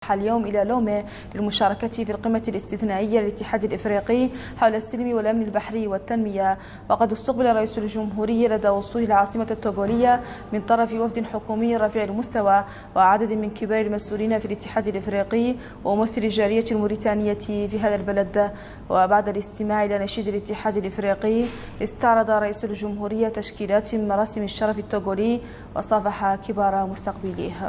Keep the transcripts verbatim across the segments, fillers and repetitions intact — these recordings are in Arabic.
اليوم إلى لومي للمشاركة في القمة الاستثنائية للاتحاد الإفريقي حول السلم والأمن البحري والتنمية. وقد استقبل رئيس الجمهورية لدى وصول العاصمة التوغولية من طرف وفد حكومي رفيع المستوى وعدد من كبار المسؤولين في الاتحاد الإفريقي وممثل الجالية الموريتانية في هذا البلد. وبعد الاستماع إلى نشيد الاتحاد الإفريقي استعرض رئيس الجمهورية تشكيلات من مراسم الشرف التوغولي وصافح كبار مستقبليه.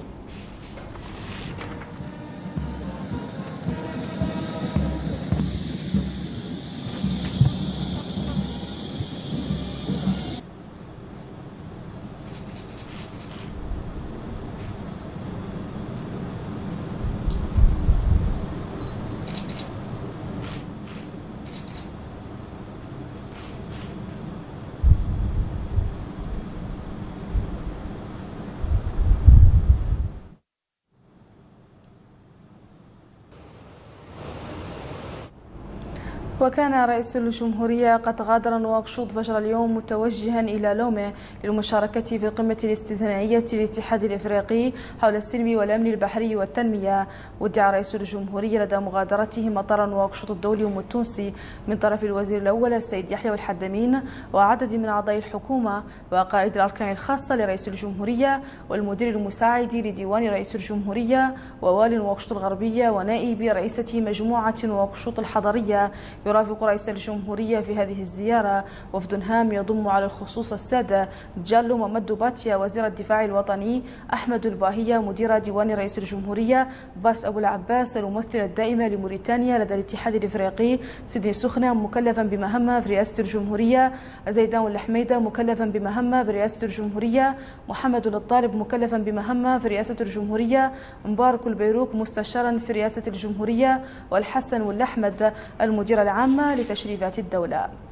وكان رئيس الجمهورية قد غادر نواكشوط فجر اليوم متوجها إلى لومي للمشاركة في القمة الاستثنائية للاتحاد الإفريقي حول السلم والأمن البحري والتنمية. ودع رئيس الجمهورية لدى مغادرته مطار نواكشوط الدولي والتونسي من طرف الوزير الأول السيد يحيى والحدمين وعدد من أعضاء الحكومة وقائد الأركان الخاصة لرئيس الجمهورية والمدير المساعد لديوان رئيس الجمهورية ووالي نواكشوط الغربية ونائب رئيسة مجموعة نواكشوط الحضرية. يرافق رئيس الجمهورية في هذه الزيارة وفد هام يضم على الخصوص السادة جالو ممدو باتيا وزير الدفاع الوطني، أحمد الباهية مدير ديوان رئيس الجمهورية، باس أبو العباس الممثل الدائم لموريتانيا لدى الاتحاد الإفريقي، سيدني سخنة مكلفا بمهمة في رئاسة الجمهورية، زيدان الحميدة مكلفا بمهمة برئاسة الجمهورية، محمد الطالب مكلفا بمهمة في رئاسة الجمهورية، مبارك البيروك مستشارا في رئاسة الجمهورية، والحسن والأحمد المدير العام لتشريفات الدولة.